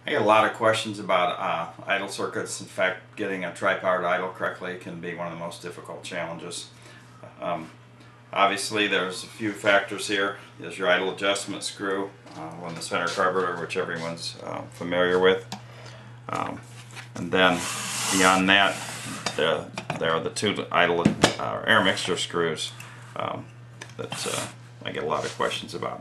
I get a lot of questions about idle circuits. In fact, getting a tri-power idle correctly can be one of the most difficult challenges. Um, Obviously, there's a few factors here. There's your idle adjustment screw on the center carburetor, which everyone's familiar with. And then beyond that, there are the two idle air mixture screws that I get a lot of questions about.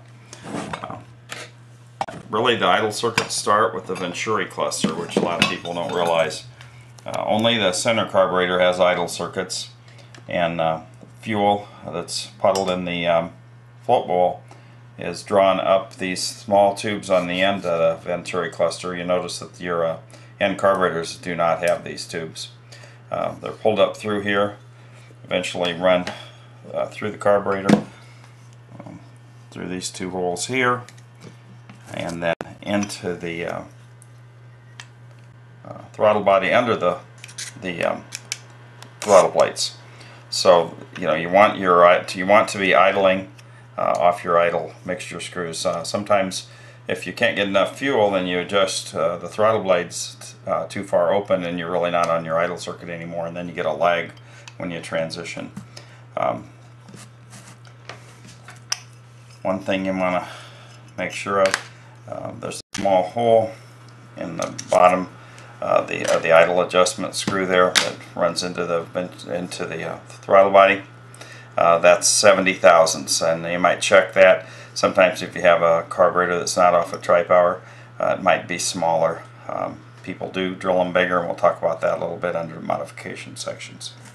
Really, the idle circuits start with the Venturi cluster, which a lot of people don't realize. Only the center carburetor has idle circuits, and fuel that's puddled in the float bowl is drawn up these small tubes on the end of the Venturi cluster. You notice that your end carburetors do not have these tubes. They're pulled up through here, eventually run through the carburetor, through these two holes here, and then into the throttle body under the throttle plates. So you want to be idling off your idle mixture screws. Sometimes if you can't get enough fuel, then you adjust the throttle blades too far open, and you're really not on your idle circuit anymore, and then you get a lag when you transition. One thing you want to make sure of, there's a small hole in the bottom of the idle adjustment screw there that runs into the throttle body. That's 70 thousandths, and you might check that. Sometimes if you have a carburetor that's not off a tri-power, it might be smaller. People do drill them bigger, and we'll talk about that a little bit under the modification sections.